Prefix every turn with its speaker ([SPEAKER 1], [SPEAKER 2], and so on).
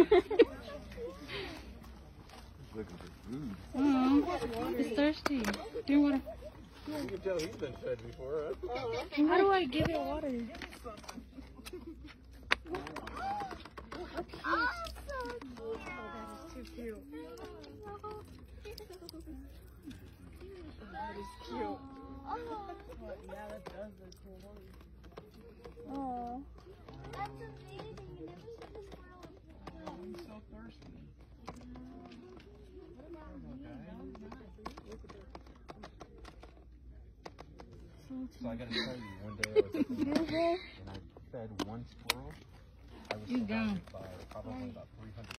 [SPEAKER 1] Looking for food.
[SPEAKER 2] It's thirsty. Drink water.
[SPEAKER 1] You can tell he's been fed before, huh?
[SPEAKER 2] How do I give it water?
[SPEAKER 3] That is cute. Yeah, that does look cool.
[SPEAKER 2] Oh.
[SPEAKER 4] That's amazing. You never seen this squirrel before.
[SPEAKER 1] I'm so thirsty. So I gotta tell you, one day I was at the and I fed one squirrel. I was surrounded by probably about